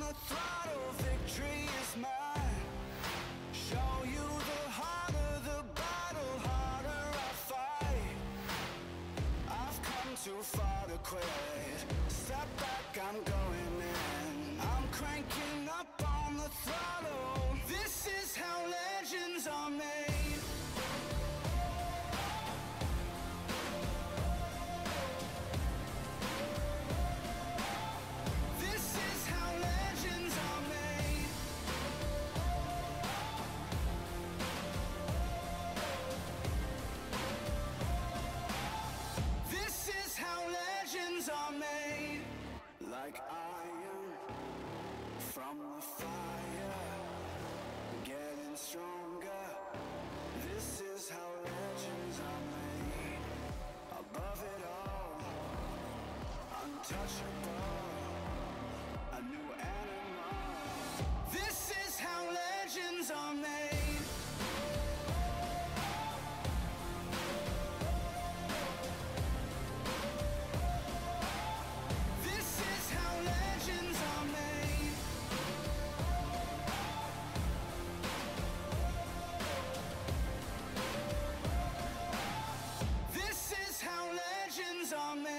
the throttle, victory is mine. Show you the harder the battle, harder I fight. I've come too far to quit. Step back, I'm going in. I'm cranking up on the throttle. This is how legends are made. This is how legends are made. This is how legends are made. Like iron from the fire, getting stronger. This is how legends are made. Above it all, untouchable, a new animal. This is how legends are made. This is how legends are made. This is how legends are made.